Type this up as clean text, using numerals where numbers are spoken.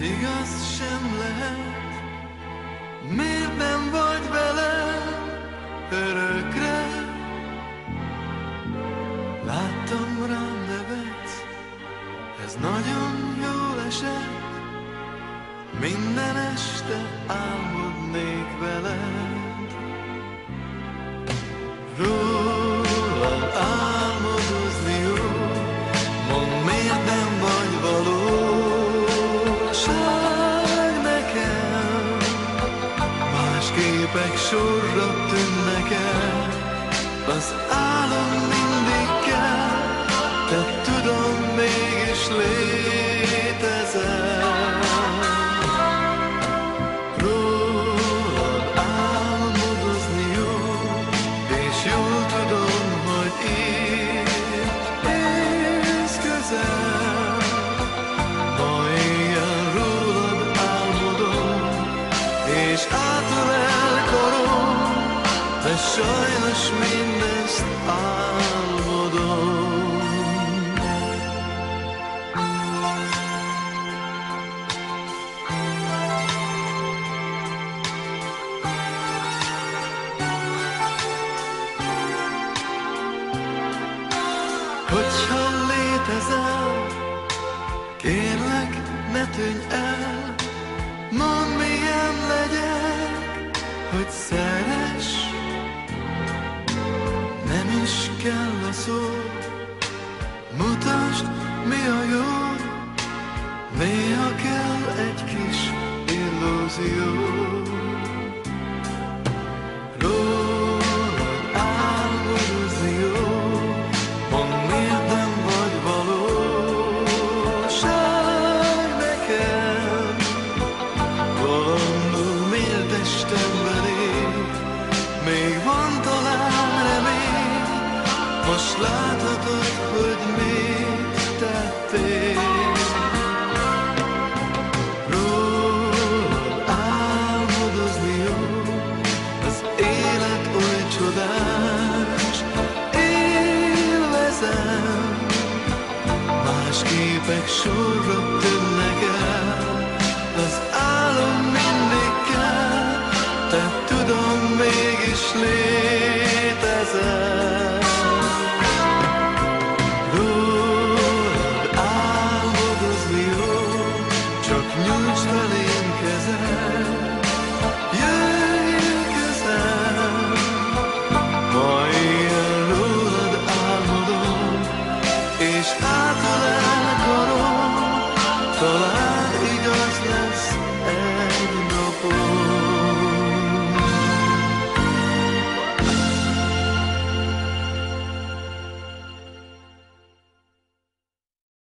igaz sem lehet, miért nem vagy velem örökre? Láttam, rám nevetsz, ez nagyon jól esett, minden este álmodnék veled. Rólad álmodozni jó, mondd, miért nem vagy valóság nekem. Más képek sorra tűnnek el, az álom mindig kell, de tudom, mégis létezel. Rólad álmodozni jó, és jól tudom, hogy itt élsz közel. Ma éjjel rólad álmodom, és átölel karom, de sajnos mindezt álmodom. Hogyha létezel, kérlek, ne tűnj el, mondd, milyen legyek, hogy szeress. Nem is kell a szó, mutasd, mi a jó, néha kell egy kis illúzió. Rólad álmodozni jó, mondd, miért nem vagy valóság nekem. Valamul miért estem beléd, még van talán remény, most láthatod, hogy mit tettél. Rólad álmodozni jó, az élet oly csodás, élvezem. Más képek sorra tűnnek el, az álom mindig kell, de tudom, mégis létezel.